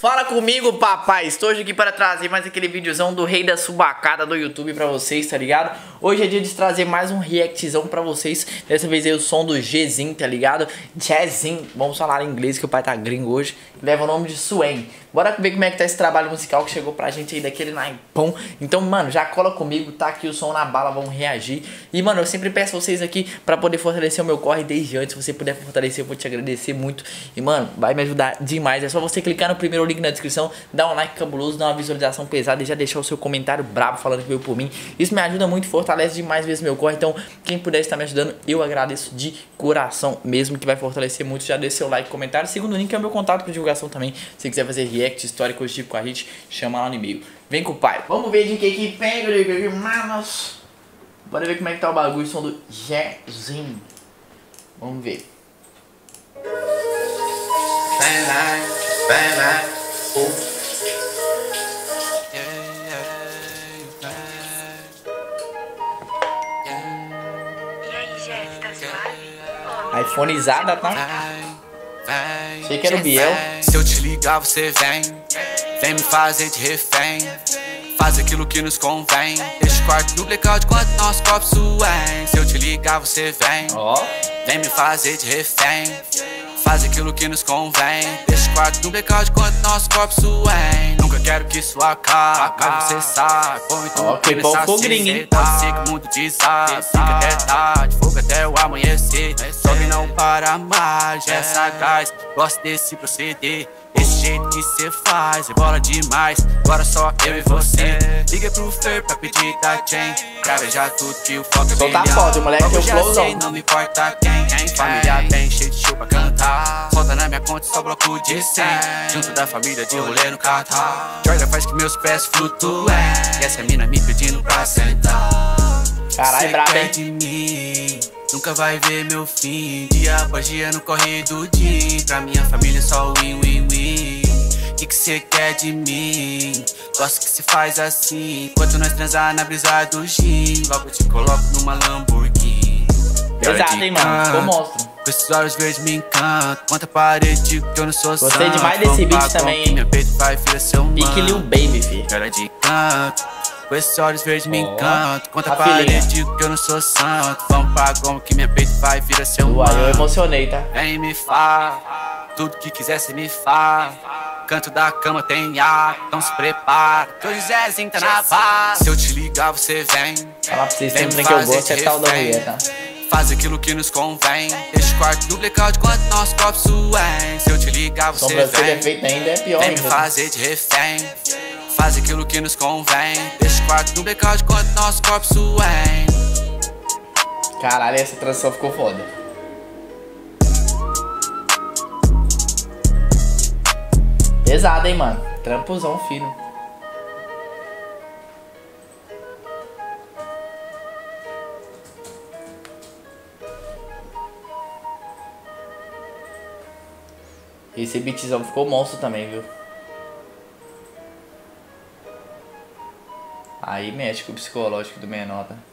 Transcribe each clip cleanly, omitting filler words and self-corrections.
Fala comigo, papai. Estou hoje aqui para trazer mais aquele videozão do Rei da Subacada do YouTube pra vocês, tá ligado? Hoje é dia de trazer mais um reactzão pra vocês. Dessa vez aí o som do Gzinho, tá ligado? Jazzinho, vamos falar em inglês que o pai tá gringo hoje. Leva o nome de Swain. Bora ver como é que tá esse trabalho musical que chegou pra gente aí daquele naipão. Então, mano, já cola comigo, tá aqui o som na bala, vamos reagir. E, mano, eu sempre peço vocês aqui pra poder fortalecer o meu corre desde antes. Se você puder fortalecer, eu vou te agradecer muito. E, mano, vai me ajudar demais. É só você clicar no primeiro link na descrição, dar um like cabuloso, dar uma visualização pesada e já deixar o seu comentário brabo falando que veio por mim. Isso me ajuda muito, fortalece demais esse meu corre. Então, quem puder estar me ajudando, eu agradeço de coração mesmo, que vai fortalecer muito. Já deixa seu like, comentário. Segundo link é o meu contato para divulgação também. Se quiser fazer react, história, coisa tipo com a gente, chama lá no e-mail. Vem com o pai. Vamos ver de que pega, manos. Bora ver como é que tá o bagulho, o som do Gzinho. Vamos ver. iPhoneizada, tá? Achei que era o Biel. Se eu te ligar, você vem. Vem me fazer de refém. Faz aquilo que nos convém. Deixa o quarto no blackout enquanto nosso copo suém. Se eu te ligar, você vem. Vem me fazer de refém. Faz aquilo que nos convém. Deixa o quarto no blackout enquanto nosso copo suém. Nunca quero que isso acabe, mas você sabe. Põe tudo nessa cinzeta. Sei que o mundo desaba. Fica até tarde, fogo até o amanhecer. Só que não para mais, é sagaz. Gosto desse proceder. Esse jeito que cê faz é bola demais. Agora só eu e você. Liga pro Fer pra pedir da chain. Pra beijar tudo que o foco é brilhar. Solta a foto, moleque, eu já sei, não me importa quem. Família bem, cheio de show pra cantar. Solta na minha conta só bloco de 100. Junto da família de rolê no Catar. Jordan faz que meus pés flutuem. E essa mina me pedindo pra sentar. Caralho, brabo, hein? De mim, nunca vai ver meu fim. Dia após dia no corre do dia. Pra minha família só win. Que cê quer de mim? Gosto que se faz assim. Enquanto nós transar na brisa do gin. Logo te coloco numa Lamborghini. Pesado, hein, mano? Ficou monstro. Com esses olhos verdes me encantam. Conta a parede que eu não sou santo. Gostei demais desse beat também, hein? Minha peito vai filha seu mano. Pique Lil Baby, fi. Cara de canto. Com esses olhos verdes me encantam. Conta a parede que eu não sou santo. Vamos pra goma que minha peito vai vira seu mano. Eu emocionei, tá? Vem me fala. Tudo que quiser cê me fala. Canto da cama tem ar, então se prepara. Que o Zezinho tá na bala. Se eu te ligar, você vem. Falar pra vocês sempre que eu gosto é tal da mulher, tá? Faz aquilo que nos convém. Deixa o quarto no blackout enquanto nosso copo suém. Se eu te ligar, você vem. Defeito ainda é pior, vem me fazer de refém. Faz aquilo que nos convém. Deixa o quarto no blackout enquanto nosso copo suém. Caralho, essa transição ficou foda. Pesado, hein, mano? Trampozão fino. Esse beatzão ficou monstro também, viu? Aí mexe com o psicológico do menor, tá?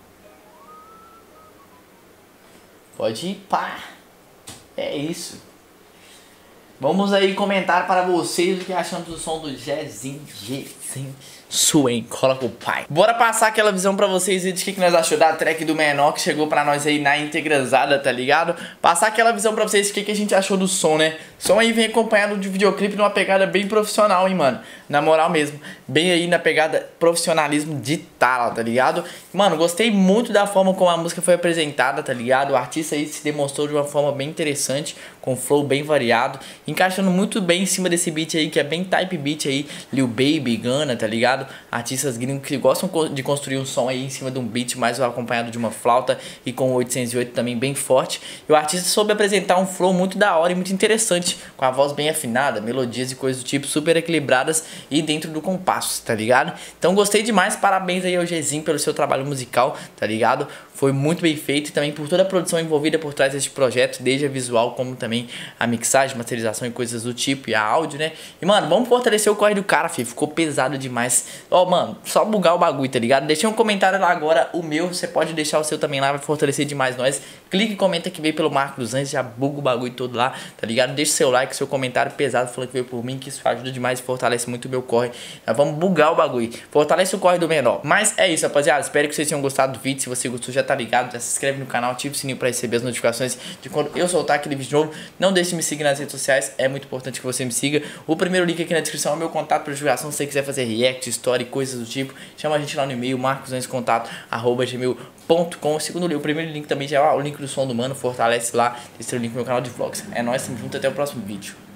Pode ir, pá. É isso. Vamos aí comentar para vocês o que achamos do som do Gzinho Swain. Cola com o pai. Bora passar aquela visão pra vocês de que nós achamos da track do menor que chegou pra nós aí na integrazada, tá ligado? Passar aquela visão pra vocês de que a gente achou do som, né? O som aí vem acompanhado de videoclipe numa pegada bem profissional, hein, mano? Na moral mesmo. Bem aí na pegada profissionalismo de tala, tá ligado? Mano, gostei muito da forma como a música foi apresentada, tá ligado? O artista aí se demonstrou de uma forma bem interessante, com flow bem variado, encaixando muito bem em cima desse beat aí, que é bem type beat aí, Lil Baby, Gunna, tá ligado? Artistas gringos que gostam de construir um som aí em cima de um beat mais acompanhado de uma flauta e com o 808 também bem forte. E o artista soube apresentar um flow muito da hora e muito interessante, com a voz bem afinada, melodias e coisas do tipo super equilibradas e dentro do compasso, tá ligado? Então gostei demais, parabéns aí ao Gzinho pelo seu trabalho musical, tá ligado? Foi muito bem feito e também por toda a produção envolvida por trás deste projeto, desde a visual como também a mixagem, masterização e coisas do tipo, e a áudio, né? E, mano, vamos fortalecer o corre do cara, filho. Ficou pesado demais. Ó, mano, só bugar o bagulho, tá ligado? Deixei um comentário lá agora, o meu, você pode deixar o seu também lá, vai fortalecer demais nós. Clique e comenta que veio pelo Marco dos Anjos, já buga o bagulho todo lá, tá ligado? Deixa seu like, seu comentário pesado falando que veio por mim, que isso ajuda demais e fortalece muito o meu corre. Nós vamos bugar o bagulho, fortalece o corre do menor. Mas é isso, rapaziada, espero que vocês tenham gostado do vídeo. Se você gostou, já tá ligado, já se inscreve no canal, ativa o sininho pra receber as notificações de quando eu soltar aquele vídeo novo. Não deixe de me seguir nas redes sociais, é muito importante que você me siga. O primeiro link aqui na descrição é o meu contato para divulgação. Se você quiser fazer react, story, coisas do tipo, chama a gente lá no e-mail, marcosanjoscontato@gmail.com. O segundo link, o primeiro link também já é o link do som do mano, fortalece lá, esse é o link do meu canal de vlogs. É nóis, tamo junto, até o próximo vídeo.